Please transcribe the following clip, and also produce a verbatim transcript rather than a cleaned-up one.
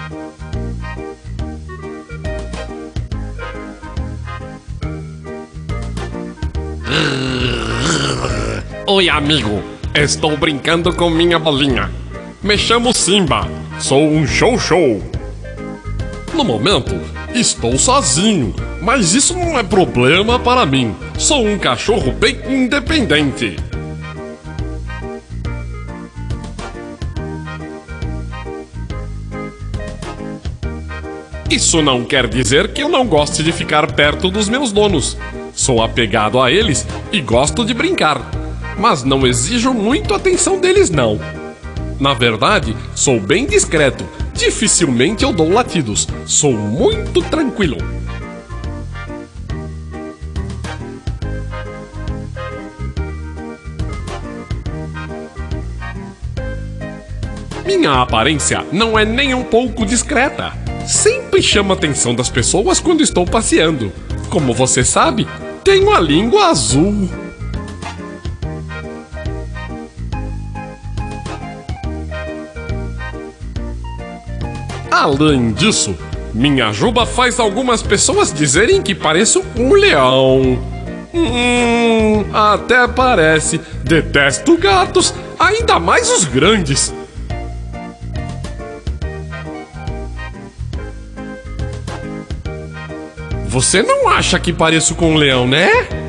Oi, amigo. Estou brincando com minha bolinha. Me chamo Simba. Sou um show-show. No momento, estou sozinho, mas isso não é problema para mim. Sou um cachorro bem independente. Isso não quer dizer que eu não goste de ficar perto dos meus donos. Sou apegado a eles e gosto de brincar, mas não exijo muito atenção deles não. Na verdade, sou bem discreto. Dificilmente eu dou latidos. Sou muito tranquilo. Minha aparência não é nem um pouco discreta. Sempre chamo a atenção das pessoas quando estou passeando. Como você sabe, tenho a língua azul. Além disso, minha juba faz algumas pessoas dizerem que pareço um leão. Hum, até parece. Detesto gatos, ainda mais os grandes. Você não acha que pareço com um leão, né?